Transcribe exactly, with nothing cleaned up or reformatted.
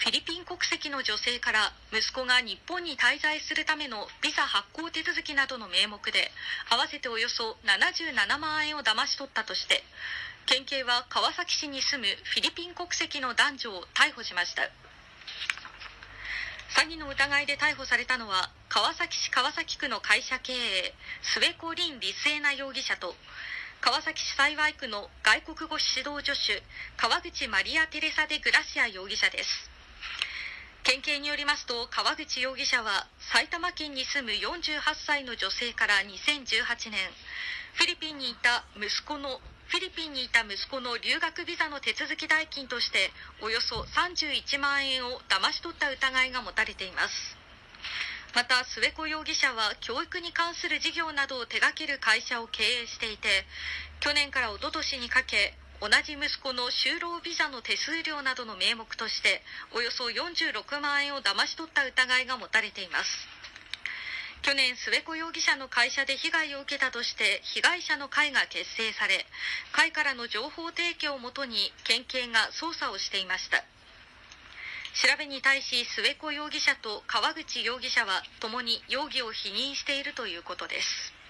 フィリピン国籍の女性から息子が日本に滞在するためのビザ発行手続きなどの名目で合わせておよそななじゅうななまんえんを騙し取ったとして、県警は川崎市に住むフィリピン国籍の男女を逮捕しました。詐欺の疑いで逮捕されたのは、川崎市川崎区の会社経営、末子凛リスエナ容疑者と、川崎市幸区の外国語指導助手、川口マリア・テレサ・デ・グラシア容疑者です。県警によりますと、川口容疑者は埼玉県に住むよんじゅうはっさいの女性からにせんじゅうはちねん、フィリピンにいた息子のフィリピンにいた息子の留学ビザの手続き代金としておよそさんじゅういちまんえんを騙し取った疑いが持たれています。また、末子容疑者は教育に関する事業などを手掛ける会社を経営していて、去年から一昨年にかけ、同じ息子の就労ビザの手数料などの名目としておよそよんじゅうろくまんえんを騙し取った疑いが持たれています。去年、末子容疑者の会社で被害を受けたとして被害者の会が結成され、会からの情報提供をもとに県警が捜査をしていました。調べに対し、末子容疑者と川口容疑者はともに容疑を否認しているということです。